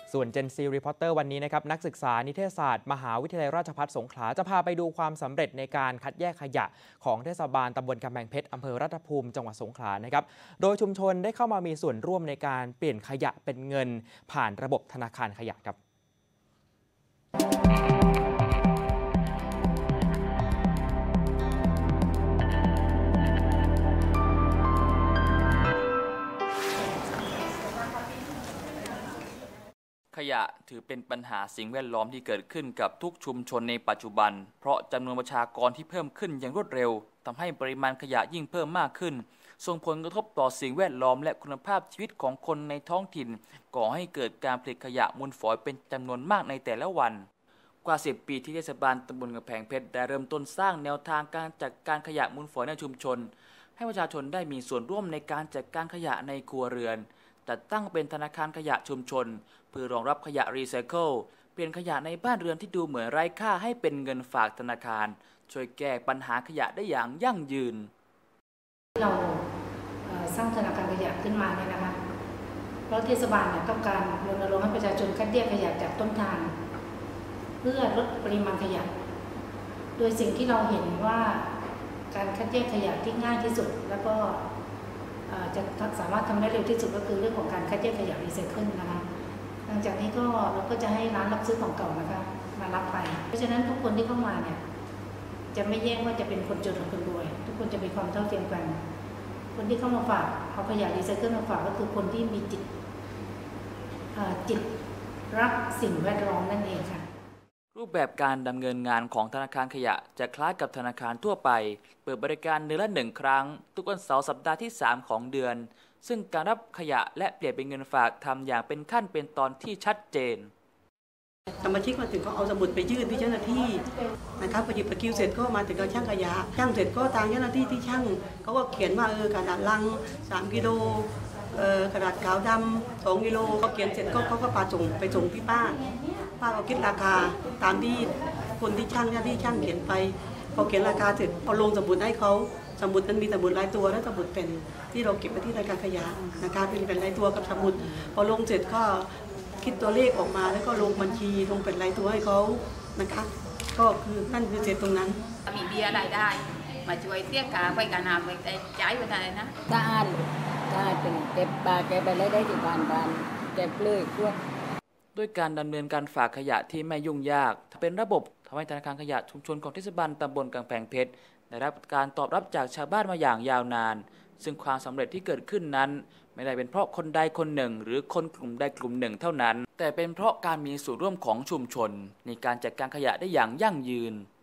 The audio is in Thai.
ส่วน Gen Z Reporter วันนี้นะครับนักศึกษานิเทศศาสตร์มหาวิทยาลัยราชภัฏสงขลาจะพาไปดูความสำเร็จในการคัดแยกขยะของเทศบาลตำบลกำแพงเพชรอำเภอรัตภูมิจังหวัดสงขลานะครับโดยชุมชนได้เข้ามามีส่วนร่วมในการเปลี่ยนขยะเป็นเงินผ่านระบบธนาคารขยะครับขยะถือเป็นปัญหาสิ่งแวดล้อมที่เกิดขึ้นกับทุกชุมชนในปัจจุบันเพราะจำนวนประชากรที่เพิ่มขึ้นอย่างรวดเร็วทำให้ปริมาณขยะยิ่งเพิ่มมากขึ้นส่งผลกระทบต่อสิ่งแวดล้อมและคุณภาพชีวิตของคนในท้องถิ่นก่อให้เกิดการผลิตขยะมูลฝอยเป็นจำนวนมากในแต่ละวันกว่า10 ปีที่เทศบาลตำบลกำแพงเพชรได้เริ่มต้นสร้างแนวทางการจัดการขยะมูลฝอยในชุมชนให้ประชาชนได้มีส่วนร่วมในการจัดการขยะในครัวเรือนจัดตั้งเป็นธนาคารขยะชุมชนเพื่อรองรับขยะรีไซเคิลเปลี่ยนขยะในบ้านเรือนที่ดูเหมือนไร้ค่าให้เป็นเงินฝากธนาคารช่วยแก้ปัญหาขยะได้อย่างยั่งยืนเราสร้างธนาคารขยะขึ้นมาเนี่ยนะคะเพราะเทศบาลต้องการรณรงค์ให้ประชาชนคัดแยกขยะจากต้นทางเพื่อลดปริมาณขยะโดยสิ่งที่เราเห็นว่าการคัดแยกขยะที่ง่ายที่สุดแล้วก็จะสามารถทำได้เร็วที่สุดก็คือเรื่องของการคัดแยกขยะรีไซเคิลนะคะหลังจากนี้เราก็จะให้ร้านรับซื้อของเก่านะคะมารับไปเพราะฉะนั้นทุกคนที่เข้ามาเนี่ยจะไม่แยกว่าจะเป็นคนจนหรือคนรวยทุกคนจะมีความเท่าเทียมกันคนที่เข้ามาฝากเอาขยะรีไซเคิลมาฝากก็คือคนที่มีจิตรักสิ่งแวดล้อมนั่นเองค่ะรูปแบบการดำเนินงานของธนาคารขยะจะคล้ายกับธนาคารทั่วไปเปิดบริการเดือนละ1 ครั้งทุกวันเสาร์สัปดาห์ที่3ของเดือนซึ่งการรับขยะและเปลี่ยนเป็นเงินฝากทำอย่างเป็นขั้นเป็นตอนที่ชัดเจนสมาชิกมาถึงก็เอาสมุดไปยื่นที่เจ้าหน้าที่นะครับพอหยิบตะคิวเสร็จก็มาถึงก็ช่างขยะช่างเสร็จก็ทางเจ้าหน้าที่ที่ช่างเขาก็เขียนว่ากระดาษลัง3 กิโลกระดาษขาวดำ2 กิโลเขาเขียนเสร็จก็เขาก็พาไปส่งที่ป้าก็คิดราคาตามที่คนที่ช่างที่ช่างเขียนไปพอเขียนราคาเสร็จพอลงสมุดให้เขาสมุดนั้นมีสมุดรายตัวและสมุดเป็นที่เราเก็บไว้ที่ธนาคารขยะนะคะเป็นรายตัวกับสมุดพอลงเสร็จก็คิดตัวเลขออกมาแล้วก็ลงบัญชีลงเป็นรายตัวให้เขานะคะก็คือนั่นคือเสร็จตรงนั้นมีเบี้ยรายได้มาช่วยเสียกาไปการนำไปจ่ายไปได้นะถ้าเป็นเก็บปลาเก็บไปได้ที่บ้านเก็บเลยพวกด้วยการดำเนินการฝากขยะที่ไม่ยุ่งยากเป็นระบบทำให้ธนาคารขยะชุมชนของเทศบาลตำบลกำแพงเพชรได้รับการตอบรับจากชาวบ้านมาอย่างยาวนานซึ่งความสำเร็จที่เกิดขึ้นนั้นไม่ได้เป็นเพราะคนใดคนหนึ่งหรือคนกลุ่มใดกลุ่มหนึ่งเท่านั้นแต่เป็นเพราะการมีส่วนร่วมของชุมชนในการจัดการขยะได้อย่างยั่งยืน